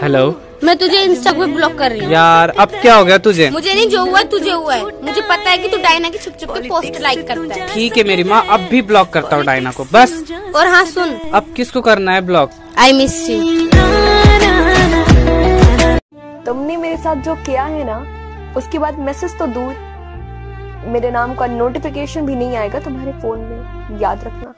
Hello, मैं तुझे Insta पे ब्लॉक कर रही हूँ। यार अब क्या हो गया तुझे? मुझे नहीं, जो हुआ तुझे हुआ है। मुझे पता है कि तू डायना की छुप छुप के पोस्ट लाइक करता है। ठीक है मेरी माँ, अब भी ब्लॉक करता हूँ डायना को बस। और हाँ सुन, अब किसको करना है ब्लॉक? I miss you. तुमने मेरे साथ जो किया है ना, उसके बाद मैसेज तो दूर, मेरे नाम का नोटिफिकेशन भी नहीं आएगा तुम्हारे फोन में, याद रखना।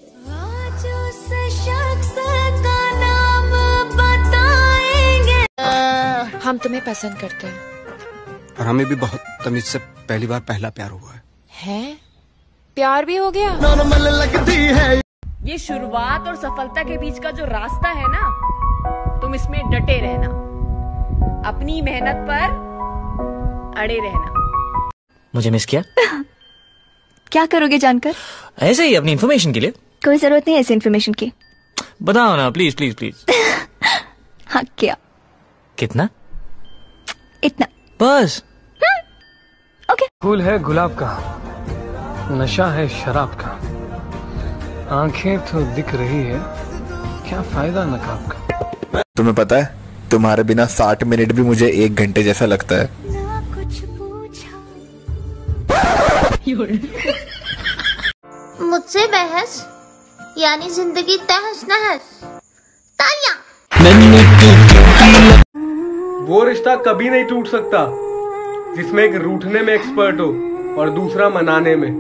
हम तुम्हें पसंद करते हैं और हमें भी बहुत तमीज से पहली बार पहला प्यार हुआ है। हैं? प्यार भी हो गया? ये शुरुआत और सफलता के बीच का जो रास्ता है ना, तुम इसमें डटे रहना, अपनी मेहनत पर अड़े रहना। मुझे मिस किया? क्या करोगे जानकर? ऐसे ही अपनी इन्फॉर्मेशन के लिए। कोई जरूरत नहीं ऐसी इन्फॉर्मेशन की। बताओ ना प्लीज प्लीज प्लीज। हाँ क्या? कितना? इतना बस। ओके। फूल है गुलाब का, नशा है शराब का, आंखें तो दिख रही है, क्या फायदा नकाब का। तुम्हें पता है, तुम्हारे बिना 60 मिनट भी मुझे 1 घंटे जैसा लगता है। मुझसे बहस यानी जिंदगी तहस नहस। तालियां। वो रिश्ता कभी नहीं टूट सकता जिसमें एक रूठने में एक्सपर्ट हो और दूसरा मनाने में।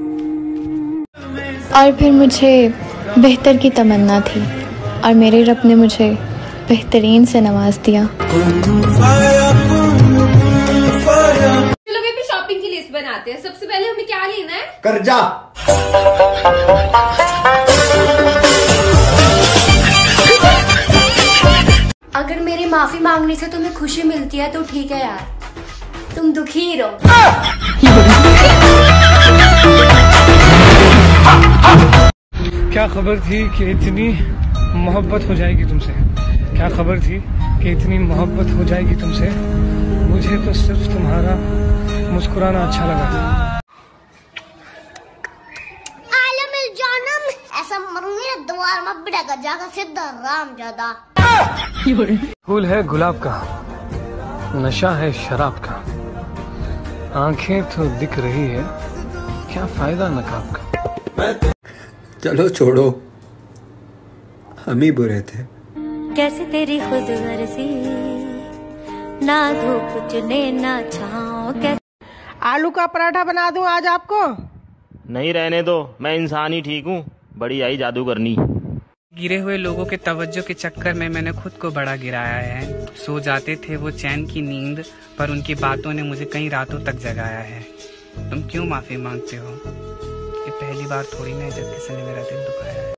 और फिर मुझे बेहतर की तमन्ना थी और मेरे रब ने मुझे बेहतरीन से नवाज दिया। चलो बेबी, शॉपिंग की लिस्ट बनाते हैं। सबसे पहले हमें क्या लेना है? कर्जा। अगर मेरे माफी मांगने से तुम्हें खुशी मिलती है तो ठीक है यार, तुम दुखी ही रहो। क्या खबर थी कि इतनी मोहब्बत हो जाएगी तुमसे, क्या खबर थी कि इतनी मोहब्बत हो जाएगी तुमसे। मुझे तो सिर्फ तुम्हारा मुस्कुराना अच्छा लगा। ऐसा मरूंगी द्वार में बिड़ा जाकर सीधा राम ज्यादा। फूल है गुलाब का, नशा है शराब का, आंखें तो दिख रही है, क्या फायदा नकाब का। चलो छोड़ो, हम ही बुरे थे। कैसे तेरी खुद गर्जी, ना धूप चुने ना छाँव। आलू का पराठा बना दूं आज आपको? नहीं रहने दो, मैं इंसान ही ठीक हूँ, बड़ी आई जादू करनी। गिरे हुए लोगों के तवज्जो के चक्कर में मैंने खुद को बड़ा गिराया है। सो जाते थे वो चैन की नींद, पर उनकी बातों ने मुझे कई रातों तक जगाया है। तुम क्यों माफी मांगते हो? ये पहली बार थोड़ी ना है जब किसी ने मेरा दिल दुखाया है।